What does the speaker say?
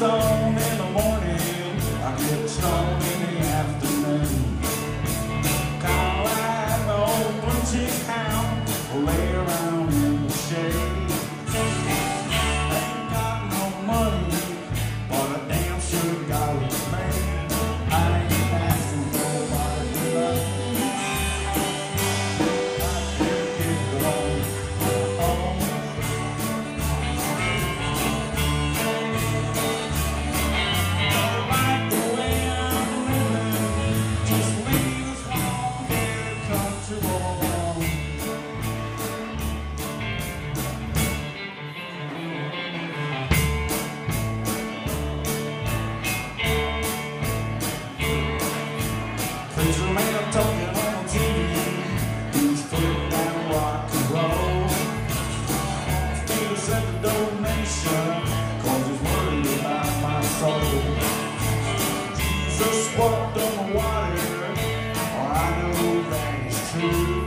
stoned in the morning, I get stoned in the afternoon. Call out the old blue cheese hound, lay around in the shade. Ain't got no money, but I damn sure got what's made. I ain't asking for nobody to love me. I can't get it on my own. Don't like the way I'm living, just leave us alone here, country boy. Preacher man talking on TV, he's putting down rock and roll. Still sent a donation, 'cause he's worried about my soul. Jesus walked on the water, oh, I know that is true.